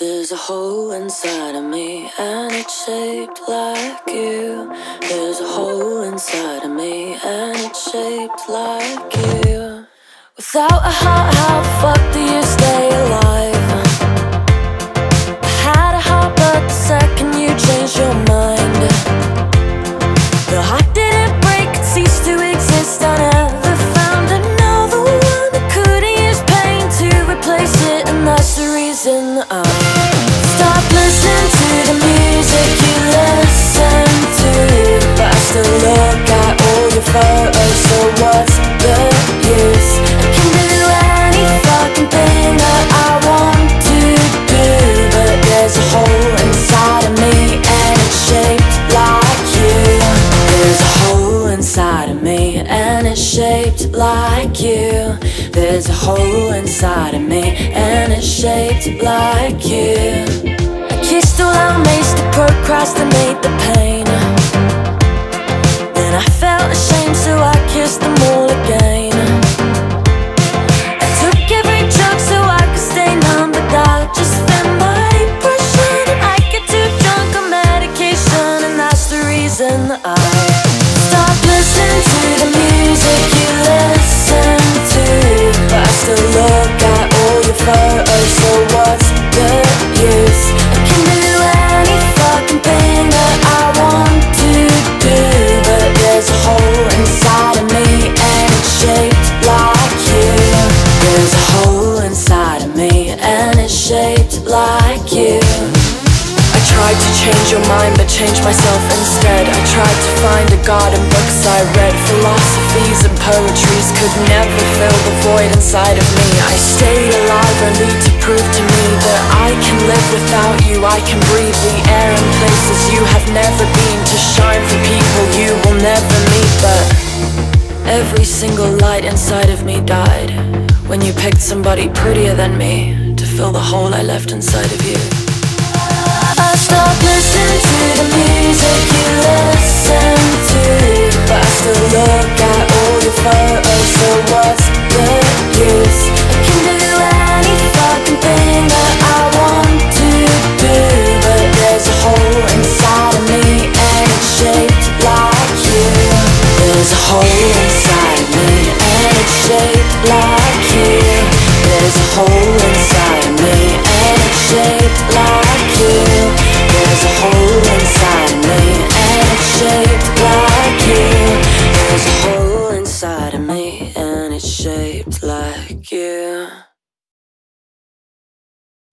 There's a hole inside of me and it's shaped like you. There's a hole inside of me and it's shaped like you. Without a heart, how the fuck do you stay alive? I had a heart but the second you changed your mind, the heart didn't break, it ceased to exist. I never found another one that couldn't use pain to replace it, and that's the reason I stopped listening to the music you listen to. But I still look at all your photos, so what's the use? I can do any fucking thing that I want to do, but there's a hole inside of me and it's shaped like you. There's a hole inside of me and it's shaped like you. There's a hole inside of me and it's shaped like you. I kissed all our mates to procrastinate the pain, then I felt ashamed so I kissed them all again. I took every drug so I could stay numb, but I just spent my depression and I get too drunk on medication, and that's the reason I stopped listening to the music you listen to. But I still look at all your photos, so what's the use? I can do any fucking thing that I want to do, but there's a hole inside of me and it's shaped like you. There's a hole inside of me and it's shaped like you. I tried to change your mind but changed myself instead. I tried to find a god in books I read. Philosophies and poetries could never fill the void inside of me. I stayed alive only to prove to me that I can live without you. I can breathe the air in places you have never been, to shine for people you will never meet. But every single light inside of me died when you picked somebody prettier than me to fill the hole I left inside of you. I stopped listening to the music you listen to, but I still look at all your photos, so what's the use?